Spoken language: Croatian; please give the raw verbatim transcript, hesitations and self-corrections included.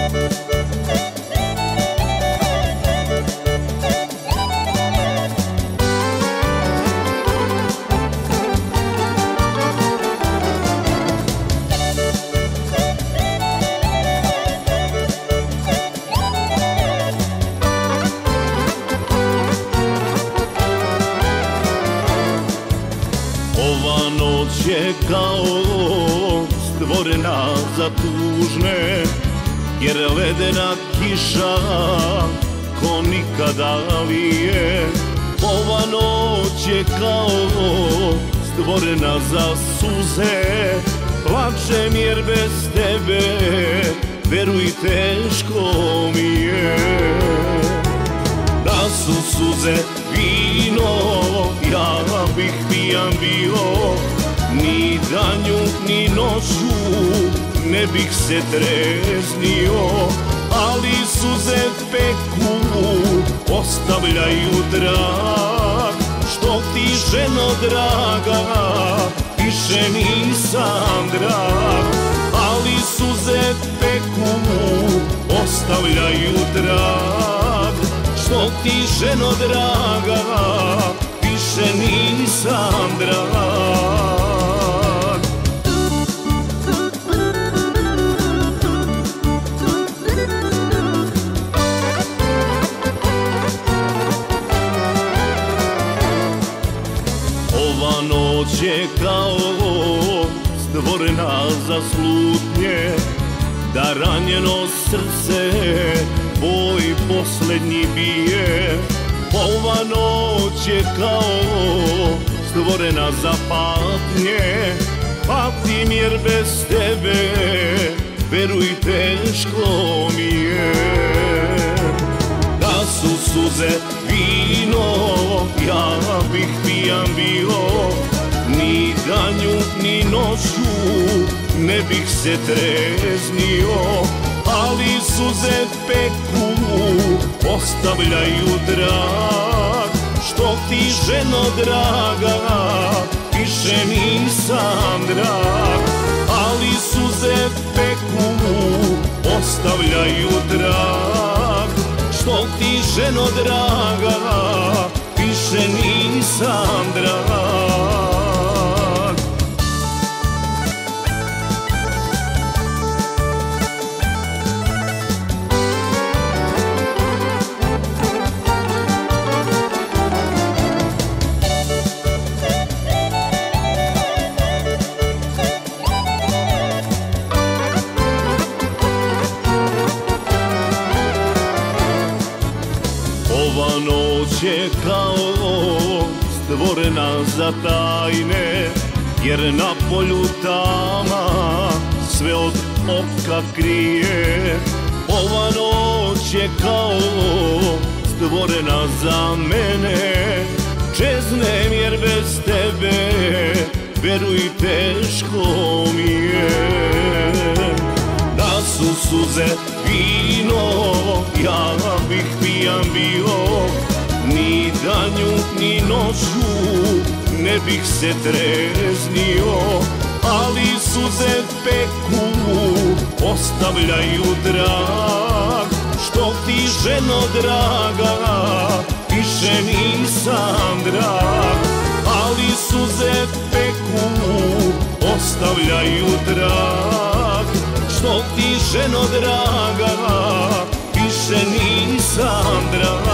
Ova noć je kao stvorena za tužne, jer ledena kiša ko nikada lije. Ova noć je kao stvorena za suze, plačem jer bez tebe, veruj, teško mi je. Da su suze vino, ja bih pijan bio, ni danju ni noću ne bih se treznio. Ali suze peku, ostavljaju trag, što ti, ženo draga, više nisam drag. Ali suze peku, ostavljaju trag, što ti, ženo draga, više nisam drag. Ova noć je kao stvorena za slutnje, da ranjeno srce boj poslednji bije. Ova noć je kao stvorena za patnje, patim jer bez tebe, veruj, teško mi je. Da su suze vino, ja bih pijan bio, ni danju ni noću ne bih se treznio. Ali suze peku, ostavljaju trag, što ti, ženo draga, više nisam drag. Ali suze peku, ostavljaju trag, što ti, ženo draga, više nisam drag. Ova noć je kao stvorena za tajne, jer na polju tama sve od oka krije. Ova noć je kao stvorena za mene, čeznem jer bez tebe, veruj, teško mi je. Da su suze vino, ja bih pijan bio, ni danju ni noću ne bih se treznio. Ali suze peku, ostavljaju trag, što ti, ženo draga, više nisam drag. Ali suze peku, ostavljaju trag, što ti, ženo draga, više nisam drag.